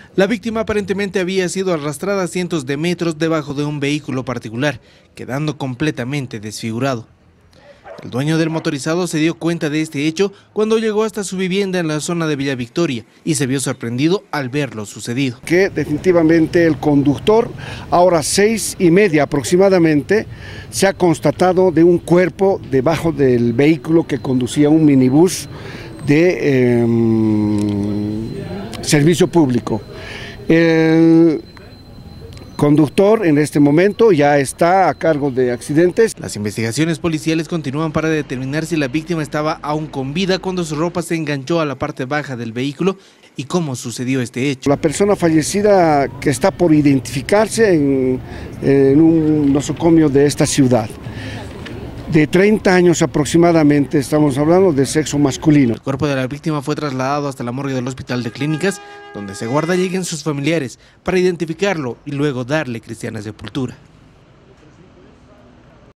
La víctima aparentemente había sido arrastrada cientos de metros debajo de un vehículo particular, quedando completamente desfigurado. El dueño del motorizado se dio cuenta de este hecho cuando llegó hasta su vivienda en la zona de Villa Victoria y se vio sorprendido al ver lo sucedido. Que definitivamente el conductor, ahora 6:30 aproximadamente, se ha constatado de un cuerpo debajo del vehículo que conducía un minibús de servicio público. El conductor en este momento ya está a cargo de accidentes. Las investigaciones policiales continúan para determinar si la víctima estaba aún con vida cuando su ropa se enganchó a la parte baja del vehículo y cómo sucedió este hecho. La persona fallecida que está por identificarse en un nosocomio de esta ciudad. De 30 años aproximadamente, estamos hablando de sexo masculino. El cuerpo de la víctima fue trasladado hasta la morgue del Hospital de Clínicas, donde se guarda lleguen sus familiares para identificarlo y luego darle cristiana sepultura.